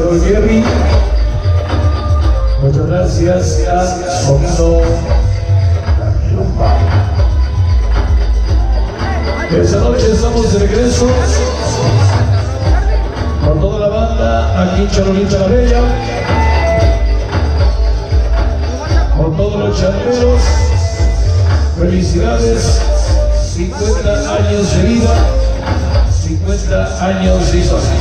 todo el Jerry. Muchas gracias a Sonido La Lumba. Esta noche estamos de regreso con toda la banda aquí en Charolita la Bella, con todos los charreros. Felicidades, 50 años de vida, 50 años de historia.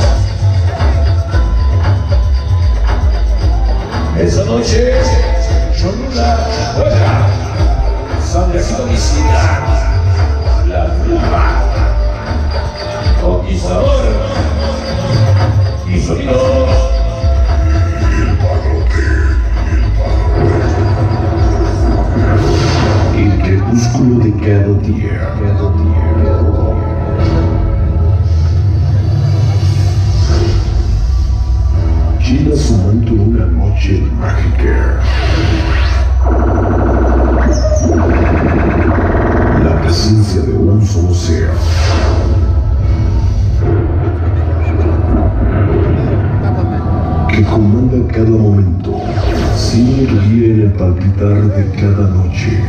Esta noche, Cholula juega, San Luisito visita La Lumba, Conquistador y Sonido El Padrote. El crepúsculo de cada día. Gira su manto en una noche mágica. La presencia de un solo ser. Que comanda cada momento, sin guía en el palpitar de cada noche.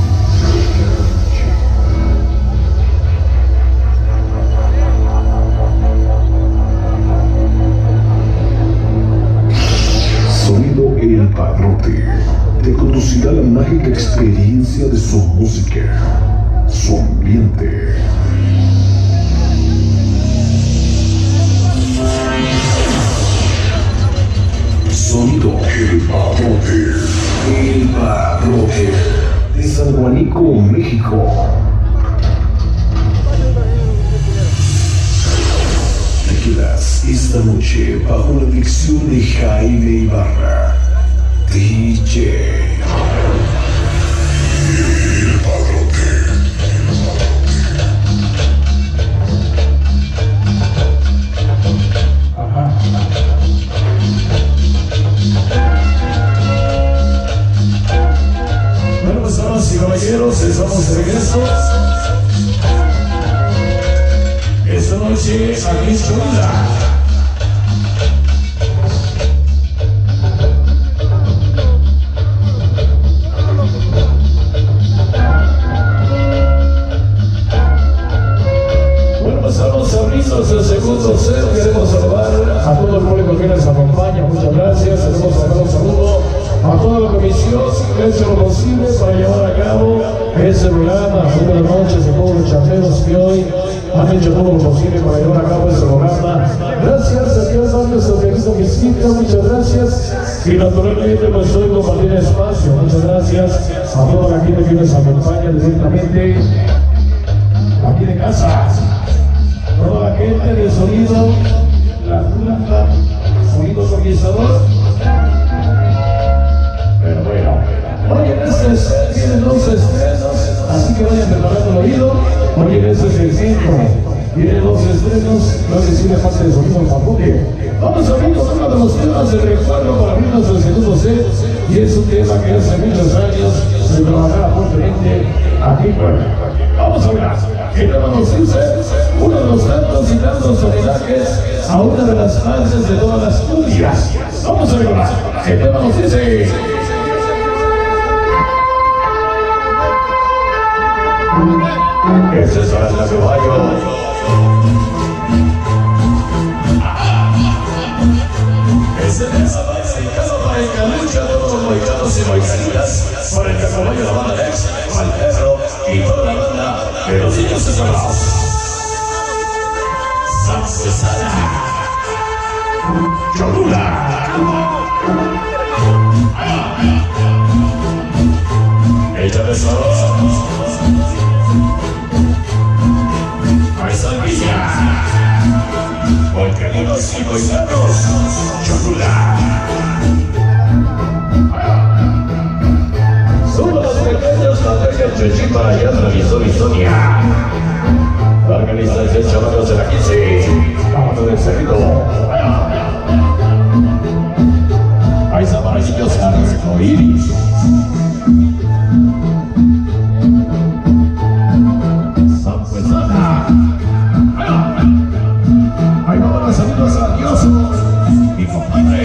Sonido El Padrote te conducirá a la mágica experiencia de su música, su ambiente. Sonido El Padrote. El Padrote de San Juanico, México. Te quedas esta noche bajo la dirección de Jaime Ibarra, DJ. El Padrote. Bueno, pues damas y caballeros, estamos de regreso. Esta noche aquí en Cholula. Bueno, pues estamos abriendo el segundo set. Queremos saludar a todo el público que nos acompaña. Muchas gracias. Queremos mandar un saludo a toda la comisión que ha hecho lo posible para llevar a cabo este programa. Buenas noches a todos los charreros que hoy han hecho todo lo posible para llevar a cabo este programa. Gracias a Dios, a nuestro querido visita, muchas gracias. Y naturalmente pues hoy compartir espacio. Muchas gracias a toda la gente que nos acompaña directamente aquí de casa. Toda la gente de Sonido La Lumba, Sonido Conquistador. Pero bueno, hoy en este set tienen dos estrenos, así que vayan preparando el oído. Hoy en este segmento tiene dos estrenos, no que sí de parte de Sonido El Padrote. Vamos a abrir con uno de los temas de recuerdo para abrirnos el segundo set, y es un tema que hace muchos años se trabajaba fuertemente aquí. Vamos a ver, el tema nos dice uno de los tantos y tantos homenajes a una de las madres de todas las cumbias. Vamos a ver, el tema nos dice... Ese es el caballo. Ese es dedicado para el calucha, todos los moicanos y moicanitas, para el caballo de la banda Lex, al perro y toda la banda de los niños separados. San Cesara, Cholula. Échale solo. Volcaninos y moicanos, Cholula. Somos los pequeños Natalia Chechipa y Andra Sonia. La organización Chavacos de la 15. Vamos del Cerrito. Hay amarillos arcoíris. San Pesana. Ahí vamos los amigos radiosos. Mi compadre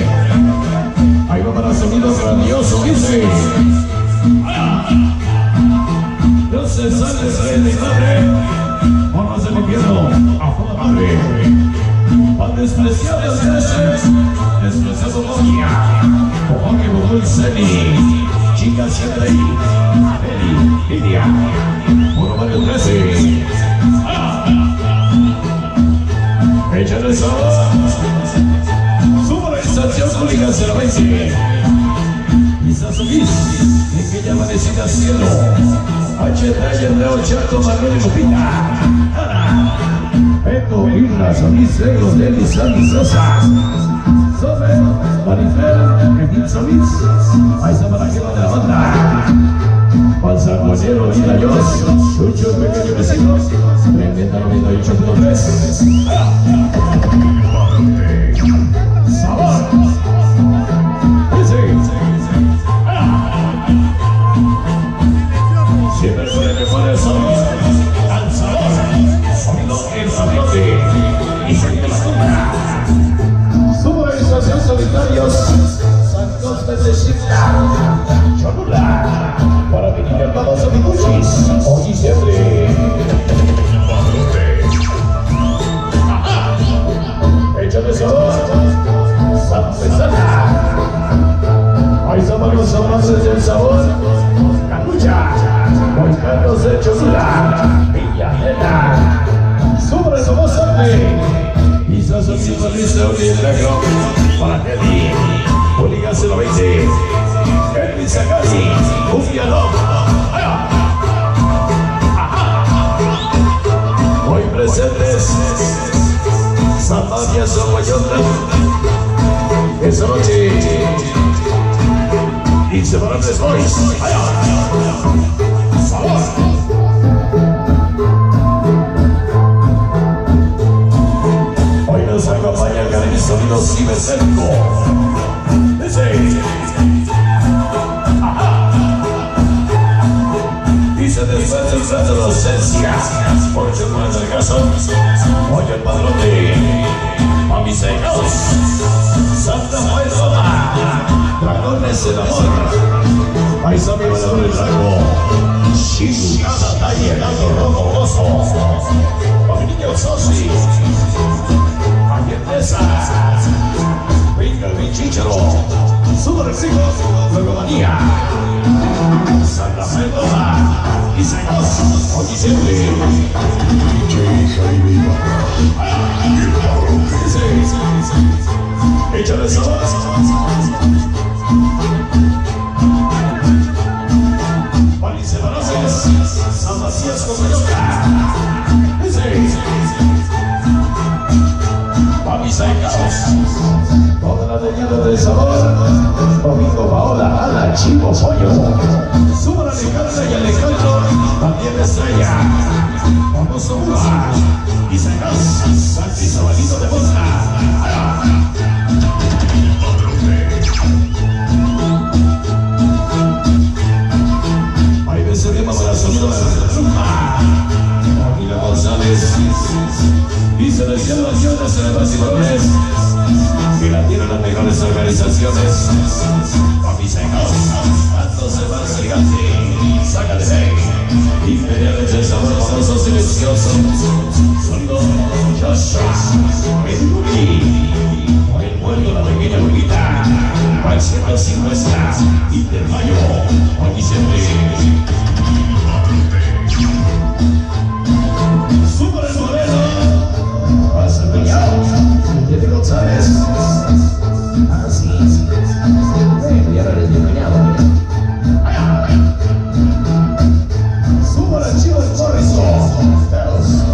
se sale de mi madre. Honras del infierno a toda madre. Pan despreciado despreciado Monia. Oye, Bobul Seni. Chica siempre ahí. Eli, Lidia. Uno Mario 13. Échale sabor. Su organización pública se la vence. Isasubis, en que llama decida cielo. H3, Leo, Chato, Manuel y Lupita. Ana, Eco, Irna, Solís, Legos, Deli, Sandy, Sosa. Sobe, Marifer, Edith Solís. Ahí está para que va de la banda. Panzagonero, Lina Yos, Chucho, pequeño vecino. Tremenda 98.3. Sabor. Siempre puede que pone el sabor, al sabor, sonido el sabiote y sonido la cuna. Su organización Solitarios, Santos de Chifla, Cholula, para venir el baboso de Cuchis, hoy y siempre. Échale sabor, Sampesana. Ahí estamos los amantes del sabor, Canucha. Carlos de Cholula, Villaneta, sobre como sangre, quizás el mismo listo y el negro, para Kelly, Oliga 020, Kelly Sakari, Ufiano, hoy presentes, Samaria Somayota, esa noche, Inseparables Boys, hoy nos acompaña el sonido cibercéntrico. Dice después del trato de ausencia, ocho más del caso, oye el padrón de Mami Secos, Santa Fe Roma, Dragones del Amor, ahí está mi valor el rango. Chingada está llegando rojo gozo. Paquillo Sosi. Ayendesa. Venga el bichichero. Subo el sigo. Luego manía. Santa Mendoza. Y Secos. Hoy siempre. Échale sabor. San Macías con Mayoca. Pamisa y Caos. Toda la leyenda del sabor. Domingo, Paola, Ana, Chivo, Pollo. Suba la Alejandra y Alejandro. También Estrella. Vamos a Uva. Y Sacas. Santi Sabalito de Bosta. Ese tema para sonido de la rumba. Camila González. Y seleccionaciones de demás y valores que la tienen las mejores organizaciones. Pamisa y Caos. Tantos de más gigante. Sácale de imperiales del sabor famoso silencioso. Sonido Joshua. El Luki. Por el muerto la pequeña Lupita. Al 150. Y del Mayo. Hoy siempre. Super el modelo. Pasa el Peñao. Diego González. Así. Y ahora el Peñao. Super el Chivo Morrison.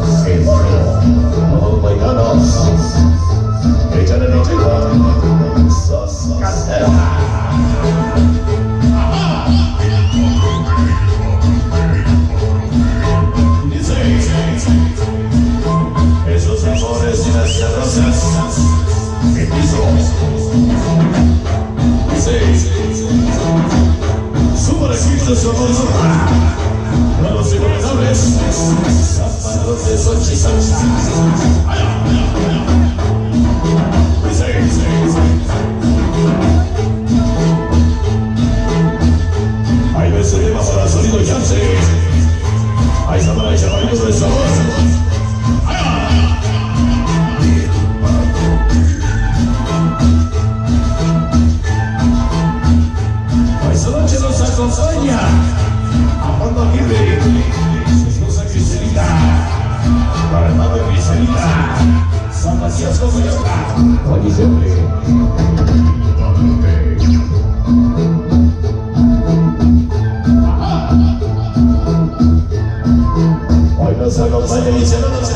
Hoy nos acompaña mi cielo de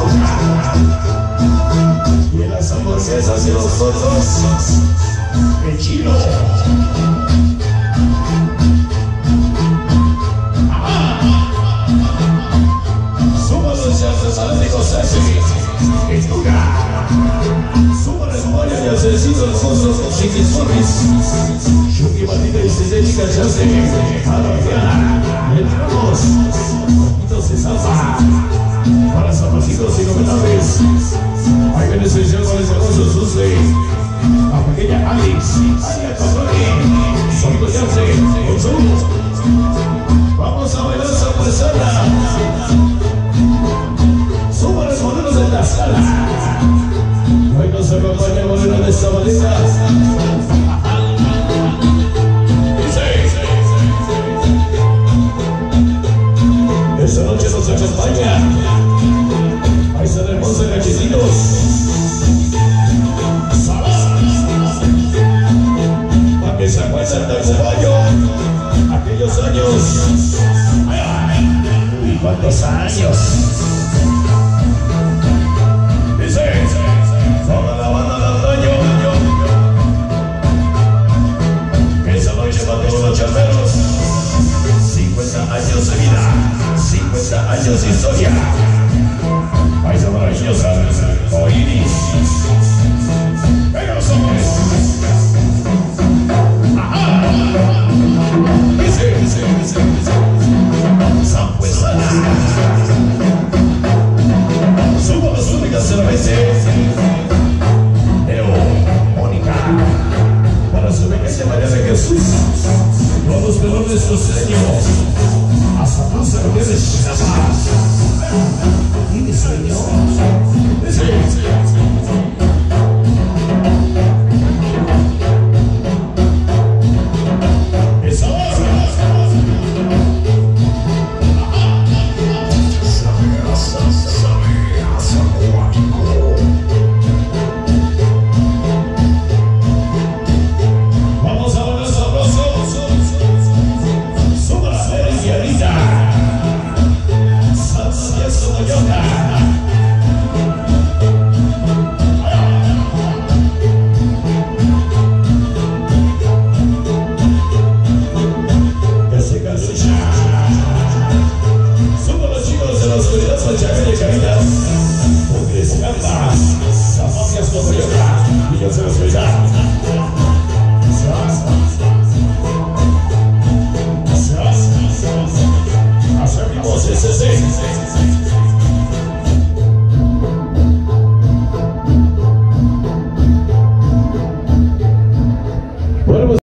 y en las hamburguesas y los fotos, el chino. Súbalo ya, amigos, así, en tu cara. Súbalo el pollo y asesino el foso con chiquis morris. Shuki batida y sintética ya se a la mañana. Y entramos, poquitos de salsa. Para zapacitos y novedades. Hay que especial con el negocio Susli. La pequeña Alice, Alia Totoni, Santo Yance, con vamos a bailar sorpresada. Suban los modelos de la sala. Hoy nos acompaña el modelo de esta manera. Esta noche nos acompaña. Ahí está la hermosa Cachetitos. Para que se acuerden del caballo. Aquellos años. Uy, ¿cuántos años? Dice, toda la banda de antaño. Esa noche para todos los charmeros. 50 años de vida. 50 años de historia. Paisa maravillosa, Oiris. Venga los hombres. Ajá. Dice.